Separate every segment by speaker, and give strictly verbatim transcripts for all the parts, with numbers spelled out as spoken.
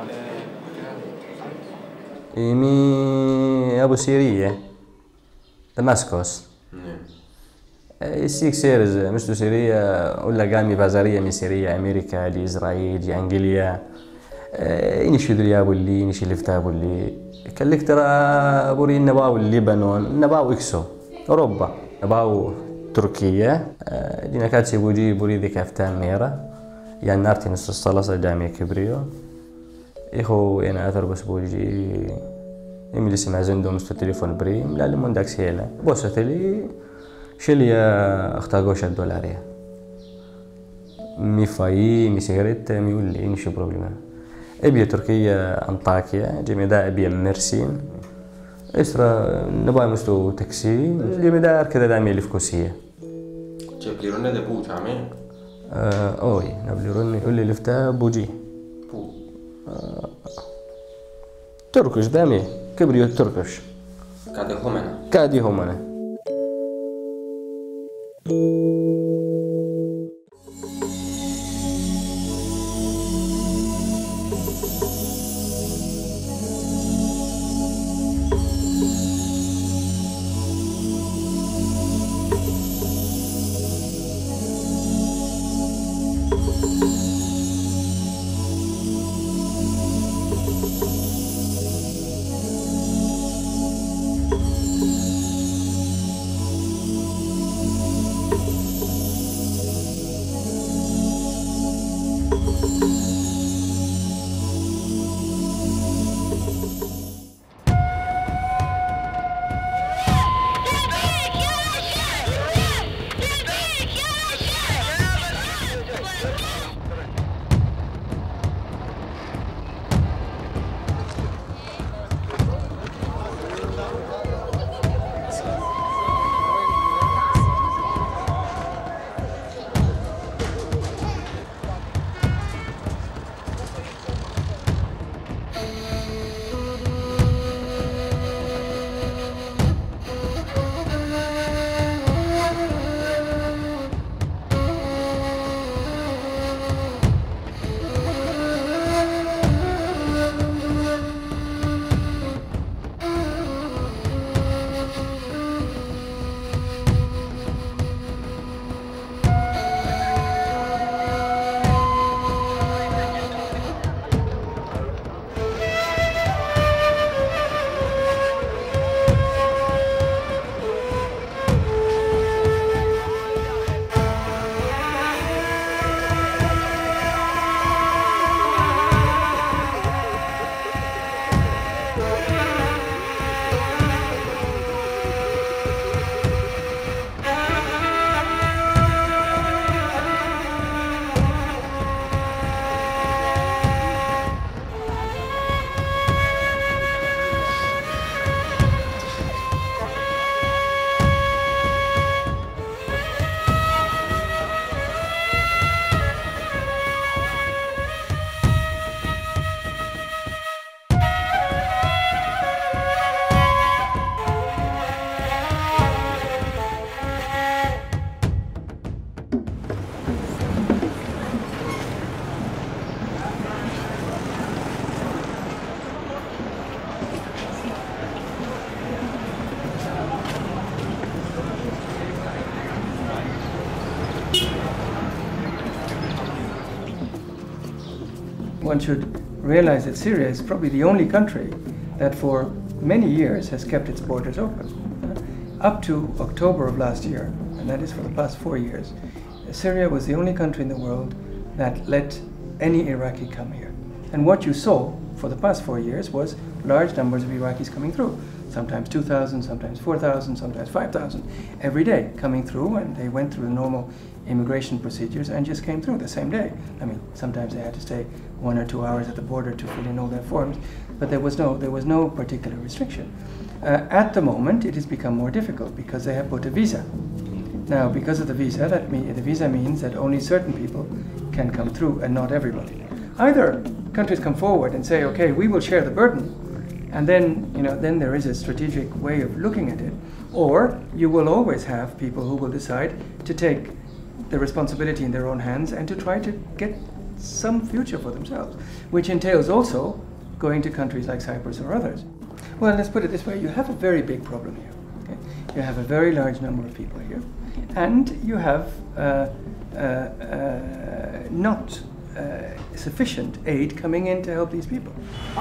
Speaker 1: إيمي أبو سيرية دمسكوس السيك سيرز مشتو سيريا ولا قامي بازارية من سيريا أمريكا لإسرائيل لأنجليا إني شدري أبو اللي إني شلفتا أبو اللي كلك ترى بوري نباو الليبنان نباو إكسو أوروبا نباو تركيا دينا كاتسي بوجي بوري ذي كافتان ميرا يعني نارتي نص الصلاصة جامعة كبريو إخو أنا أثر بس بوجي إمي لسه معزندو مستو تليفون بريم لا لمون داكس هيلا بوستلي شليا أختاقوش الدولارية مي فاي مي سيغريت مي يولي إنشي بروبلما أبيا تركيا أنطاكيا جميدا أبيا مرسين إسرا نباي مستو تاكسي جميدا أركدا دامي لفكوسية
Speaker 2: جبليروني ده بو جامي؟
Speaker 1: أوي نبليروني يولي لفتا بوجي
Speaker 2: بو
Speaker 1: تركش دامي كبريو تركش
Speaker 2: كادي همنا
Speaker 1: كادي همنا
Speaker 3: One should realize that Syria is probably the only country that for many years has kept its borders open. Uh, up to October of last year, and that is for the past four years, Syria was the only country in the world that let any Iraqi come here. And what you saw for the past four years was large numbers of Iraqis coming through. Sometimes two thousand, sometimes four thousand, sometimes five thousand, every day coming through, and they went through the normal immigration procedures and just came through the same day. I mean, sometimes they had to stay one or two hours at the border to fill in all their forms, but there was no, there was no particular restriction. Uh, at the moment, it has become more difficult because they have put a visa. Now, because of the visa, that mean, the visa means that only certain people can come through and not everybody. Either countries come forward and say, okay, we will share the burden, and then, you know, then there is a strategic way of looking at it, or you will always have people who will decide to take the responsibility in their own hands and to try to get some future for themselves, which entails also going to countries like Cyprus or others. Well, let's put it this way, you have a very big problem here. Okay? You have a very large number of people here, and you have uh, uh, uh, not uh, sufficient aid coming in to help these people.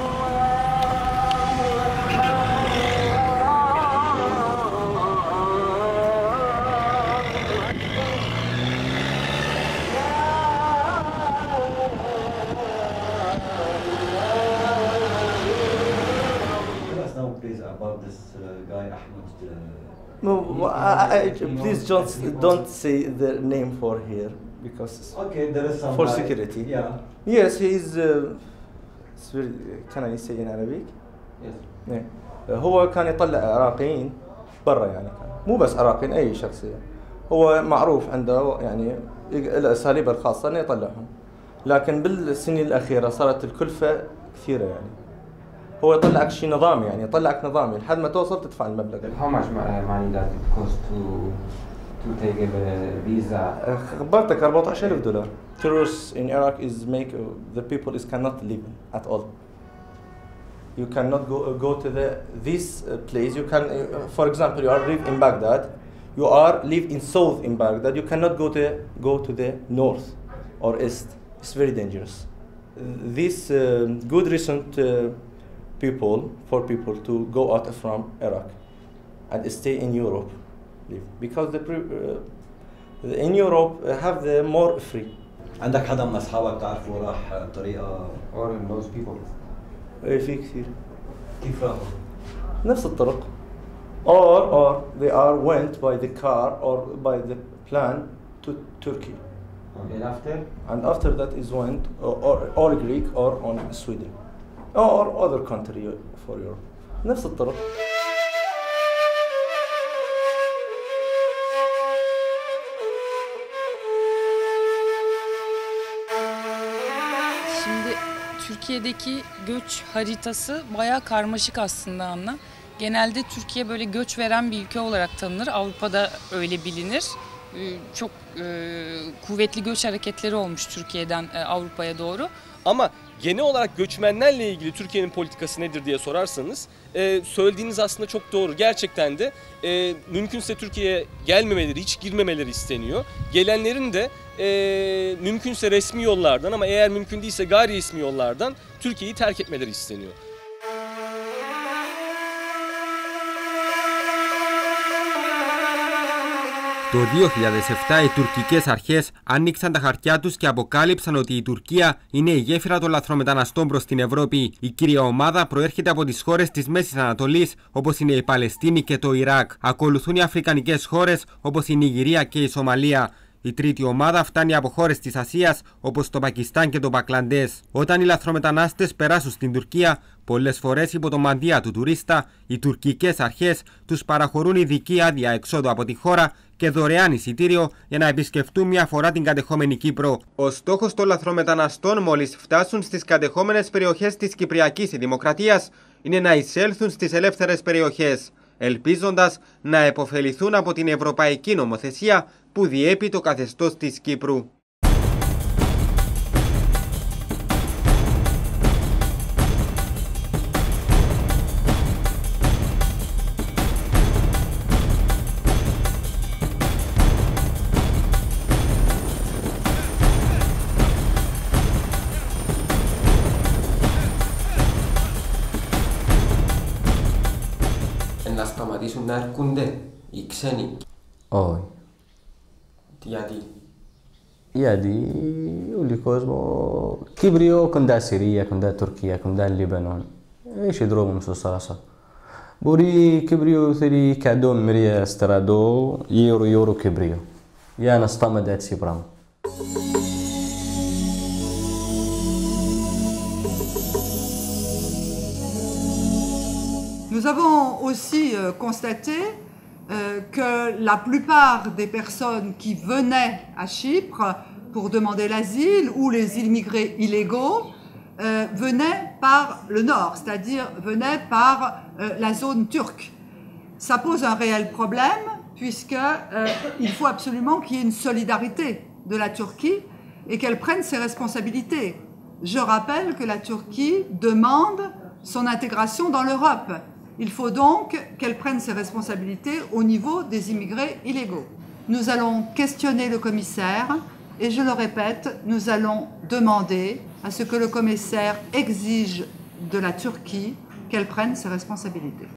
Speaker 4: About this uh, guy Ahmed. Uh,
Speaker 5: no, I, I, please don't don't say the name for here because
Speaker 4: okay, there is some
Speaker 5: for
Speaker 4: guy.
Speaker 5: security.
Speaker 4: Yeah.
Speaker 5: Yes, he is. Uh, can I say in Arabic?
Speaker 4: Yes.
Speaker 5: Yeah. هو كان يطلع عراقيين برا يعني كان مو بس عراقيين أي شخصية. هو معروف عنده يعني الأساليب الخاصة إنه يطلعهم. لكن بالسنين الأخيرة صارت الكلفة كثيرة يعني. هو يطلعك شيء نظامي يعني يطلعك نظامي لحد ما توصل تدفع المبلغ.
Speaker 2: How much money does it cost to to take a visa?
Speaker 5: خبرتك أربعة عشر ألف دولار. Tourists in Iraq is make the people is cannot live at all. You cannot go go to the this place. You can, for example, you are live in Baghdad. You are live in south in Baghdad. You cannot go to go to the north or east. It's very dangerous. This uh, good recent. Uh, people for people to go out from Iraq and stay in Europe because the uh, in Europe have the more free.
Speaker 4: عندك حدا من أصحابك تعرفه راح بطريقة
Speaker 2: Or those people?
Speaker 5: إيه في كثير.
Speaker 4: كيف راحوا؟
Speaker 5: نفس الطرق. Or or they are went by the car or by the plane to Turkey.
Speaker 2: And after?
Speaker 5: And after that is went or or, or Greek or on Sweden. or other country for Europe. نفس الطرق.
Speaker 6: Şimdi Türkiye'deki göç haritası bayağı karmaşık aslında Anna. Genelde Türkiye böyle göç veren bir ülke olarak tanınır. Avrupa'da öyle bilinir. Çok e, kuvvetli göç hareketleri olmuş Türkiye'den e, Avrupa'ya doğru.
Speaker 7: Ama genel olarak göçmenlerle ilgili Türkiye'nin politikası nedir diye sorarsanız e, söylediğiniz aslında çok doğru. Gerçekten de e, mümkünse Türkiye'ye gelmemeleri, hiç girmemeleri isteniyor. Gelenlerin de e, mümkünse resmi yollardan ama eğer mümkün değilse gayri resmi yollardan Türkiye'yi terk etmeleri isteniyor.
Speaker 8: Το δύο χιλιάδες επτά οι τουρκικές αρχές άνοιξαν τα χαρτιά τους και αποκάλυψαν ότι η Τουρκία είναι η γέφυρα των λαθρομεταναστών προς την Ευρώπη. Η κύρια ομάδα προέρχεται από τις χώρες της Μέσης Ανατολής, όπως είναι η Παλαιστίνη και το Ιράκ. Ακολουθούν οι αφρικανικές χώρες, όπως η Νιγηρία και η Σομαλία. Η τρίτη ομάδα φτάνει από χώρες της Ασίας, όπως το Πακιστάν και το Μπαγκλαντές. Όταν οι λαθρομετανάστες περάσουν στην Τουρκία, πολλές φορές υπό το μαντεία του τουρίστα, οι τουρκικές αρχές τους παραχωρούν ειδική άδεια εξόδου από τη χώρα και δωρεάν εισιτήριο για να επισκεφτούν μια φορά την κατεχόμενη Κύπρο. Ο στόχος των λαθρομεταναστών μόλις φτάσουν στις κατεχόμενες περιοχές της Κυπριακής Δημοκρατίας είναι να εισέλθουν στις ελεύθερες περιοχές, ελπίζοντας να επωφεληθούν από την ευρωπαϊκή νομοθεσία που διέπει το καθεστώς της Κύπρου.
Speaker 2: Να σταματήσουν να έρχονται οι ξένοι.
Speaker 1: Όχι.
Speaker 2: Γιατί?
Speaker 1: Γιατί όλοι ο κόσμος, Κύπριο κοντά Συρία, κοντά Τουρκία, κοντά Λίβανο, έχει δρόμο στο θάλασσα. Μπορεί Κύπριο θέλει εκατομμύρια στρατό, γύρω γύρω Κύπριο, για να σταματήσει έτσι πράγμα.
Speaker 9: Nous avons aussi euh, constaté euh, que la plupart des personnes qui venaient à Chypre pour demander l'asile ou les immigrés illégaux euh, venaient par le nord, c'est-à-dire venaient par euh, la zone turque. Ça pose un réel problème puisqu'il euh, faut absolument qu'il y ait une solidarité de la Turquie et qu'elle prenne ses responsabilités. Je rappelle que la Turquie demande son intégration dans l'Europe. Il faut donc qu'elle prenne ses responsabilités au niveau des immigrés illégaux. Nous allons questionner le commissaire et je le répète, nous allons demander à ce que le commissaire exige de la Turquie qu'elle prenne ses responsabilités.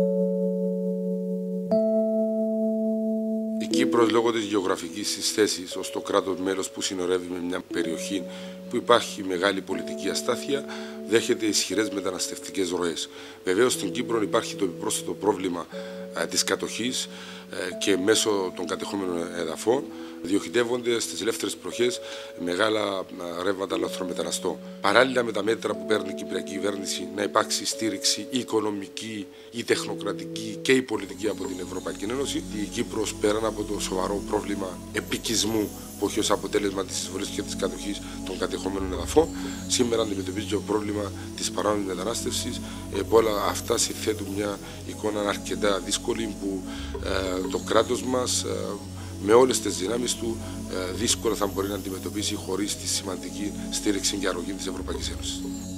Speaker 10: Η Κύπρος, λόγω της γεωγραφικής της θέσης ως το κράτος μέλος που συνορεύει με μια περιοχή που υπάρχει μεγάλη πολιτική αστάθεια, δέχεται ισχυρές μεταναστευτικές ροές. Βεβαίως στην Κύπρο υπάρχει το επιπρόσθετο πρόβλημα ε, της κατοχής ε, και μέσω των κατεχόμενων εδαφών διοχετεύονται στις ελεύθερες περιοχές μεγάλα ρεύματα λαθρομεταναστών. Παράλληλα με τα μέτρα που παίρνει η Κυπριακή κυβέρνηση να υπάρξει στήριξη οικονομική ή τεχνοκρατική και η πολιτική από την Ευρωπαϊκή Ένωση, η Κύπρος πέραν από το σοβαρό πρόβλημα επικισμού που έχει ως αποτέλεσμα της εισβολής και της κατοχής των κατεχόμενων εδαφών, σήμερα αντιμετωπίζει το πρόβλημα της παράνομης μετανάστευσης, που όλα αυτά συνθέτουν μια εικόνα αρκετά δύσκολη που ε, το κράτος μας ε, με όλες τις δυνάμεις του δύσκολα θα μπορεί να αντιμετωπίσει χωρίς τη σημαντική στήριξη και αρρωγή της Ευρωπαϊκής Ένωσης.